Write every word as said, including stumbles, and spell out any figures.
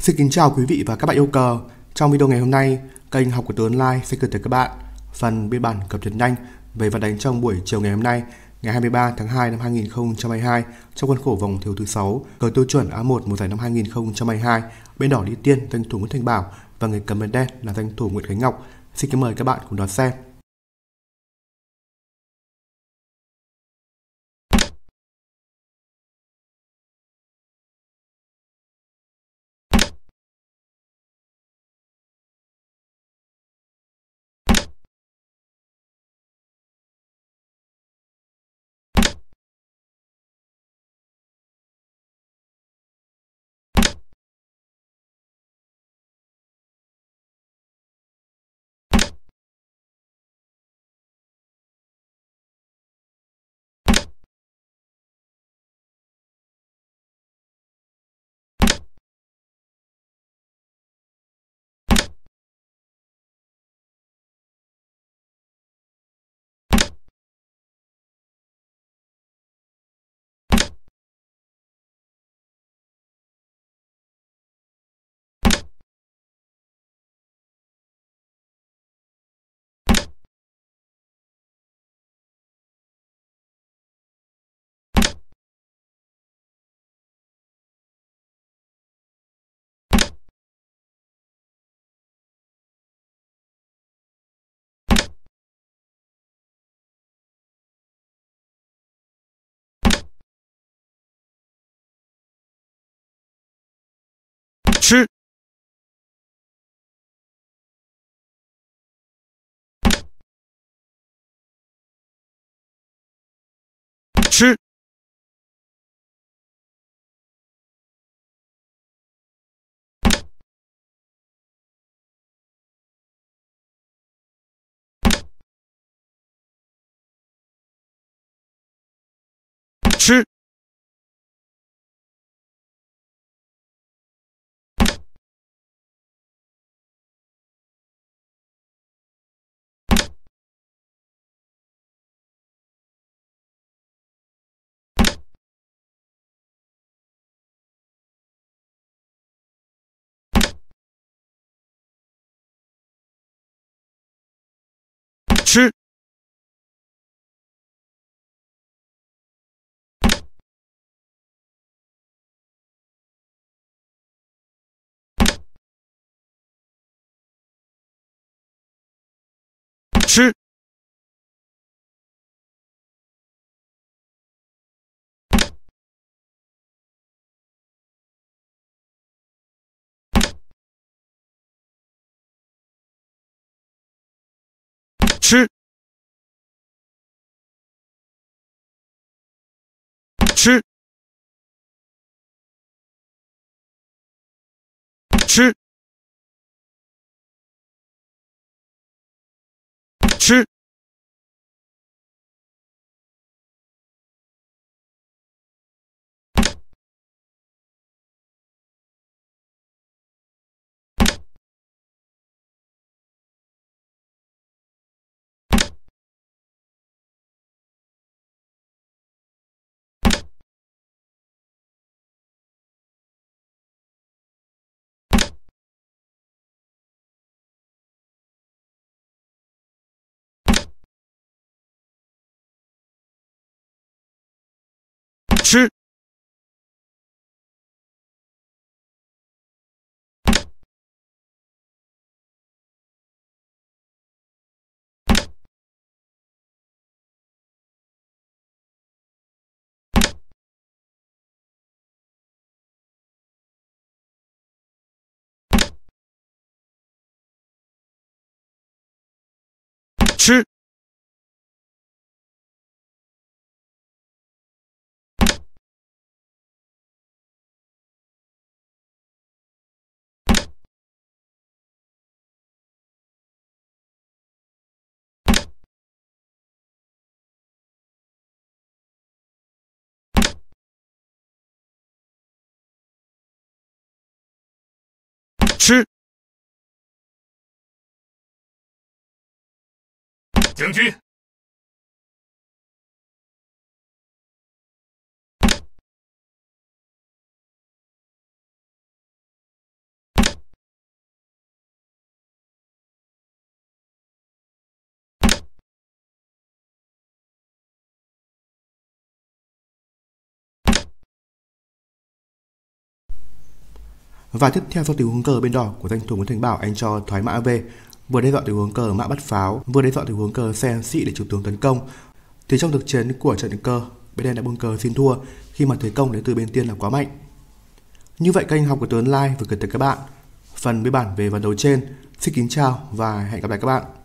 Xin kính chào quý vị và các bạn yêu cờ. Trong video ngày hôm nay, kênh Học của Tớ Online sẽ gửi tới các bạn phần biên bản cập nhật nhanh về vận đánh trong buổi chiều ngày hôm nay, ngày hai mươi ba tháng hai năm hai nghìn không trăm hai mươi hai, trong khuôn khổ vòng thiếu thứ sáu cờ tiêu chuẩn A một mùa giải năm hai nghìn không trăm hai mươi hai. Bên đỏ đi tiên danh thủ Nguyễn Thành Bảo và người cầm bên đen là danh thủ Nguyễn Khánh Ngọc. Xin kính mời các bạn cùng đón xem. 吃吃吃吃吃吃吃吃吃吃吃吃将军 Và tiếp theo sau tình huống cờ bên đỏ của danh thủ Nguyễn Thành Bảo, anh cho thoái mã về, vừa đe dọa tình huống cờ mã bắt pháo, vừa đe dọa tình huống cờ xe sĩ để chủ tướng tấn công. Thì trong thực chiến của trận cờ, bên đen đã buông cờ xin thua khi mà thế công đến từ bên tiên là quá mạnh. Như vậy kênh Học của Tuấn Online vừa gửi tới các bạn phần biên bản về ván đấu trên. Xin kính chào và hẹn gặp lại các bạn.